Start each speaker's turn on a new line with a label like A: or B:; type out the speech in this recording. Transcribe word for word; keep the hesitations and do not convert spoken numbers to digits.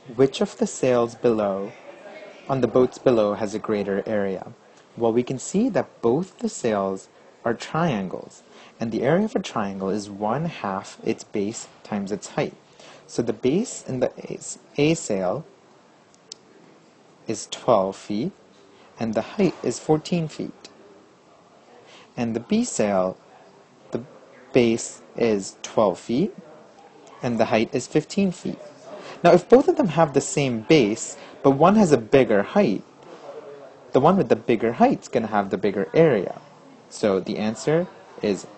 A: Which of the sails below, on the boats below, has a greater area? Well, we can see that both the sails are triangles, and the area of a triangle is one half its base times its height. So the base in the A, A sail is twelve feet, and the height is fourteen feet. And the B sail, the base is twelve feet, and the height is fifteen feet. Now, if both of them have the same base, but one has a bigger height, the one with the bigger height is going to have the bigger area. So the answer is